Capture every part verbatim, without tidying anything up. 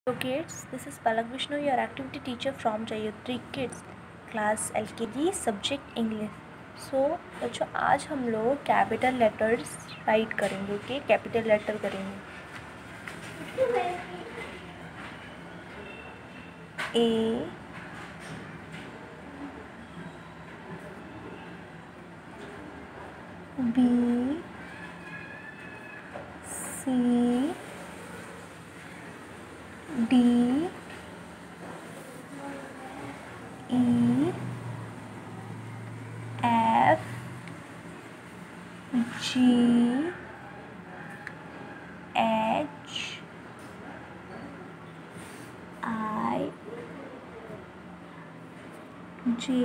Hello kids, this is Palak Vishnu, your activity teacher from Jayatri Kids, class L K G, subject English. So बच्चों आज हम लोग capital letters write करेंगे. Okay, capital letter करेंगे. A B C D E F G H I J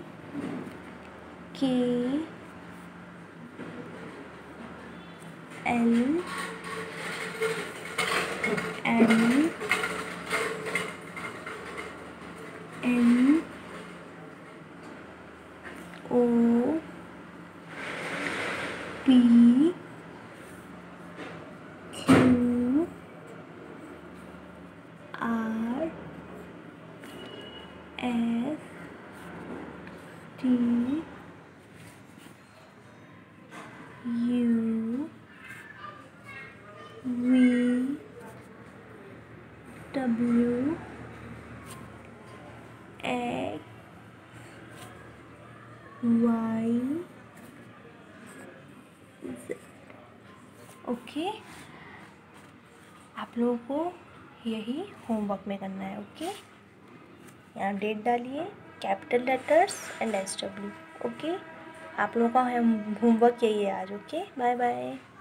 K L M N O P Q R S T U V W X Y Z. Okay, आप लोगों को यही homework में करना है. Okay, यहाँ date डालिए, capital letters and S W. Okay, आप लोगों का होमवर्क यही है आज. Okay, bye bye.